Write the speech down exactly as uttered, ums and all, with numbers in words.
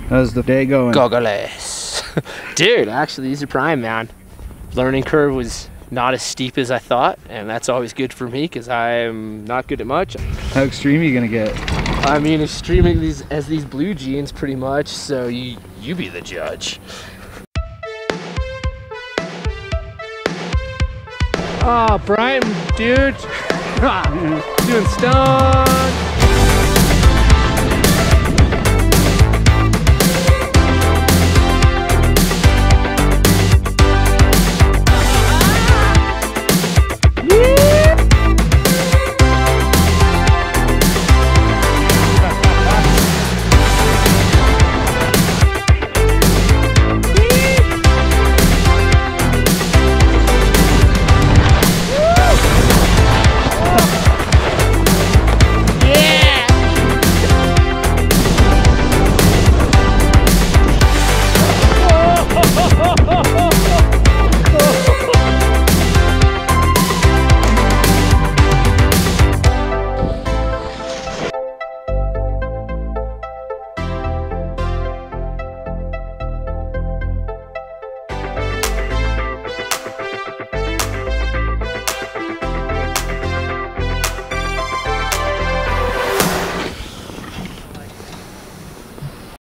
How's the day going? Goggles. Dude, actually these are prime, man. Learning curve was not as steep as I thought, and that's always good for me because I'm not good at much. How extreme are you gonna get? I mean, extreming these as these blue jeans pretty much, so you, you be the judge. Oh, Brian, dude. Doing stunts.